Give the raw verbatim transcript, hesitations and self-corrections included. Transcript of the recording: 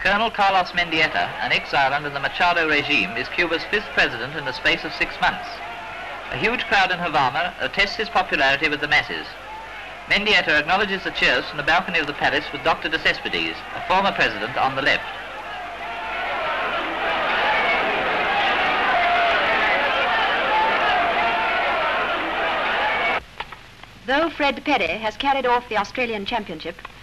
Colonel Carlos Mendieta, an exile under the Machado regime, is Cuba's fifth president in the space of six months. A huge crowd in Havana attests his popularity with the masses. Mendieta acknowledges the cheers from the balcony of the palace with Doctor de Cespedes, a former president, on the left. Though Fred Perry has carried off the Australian Championship,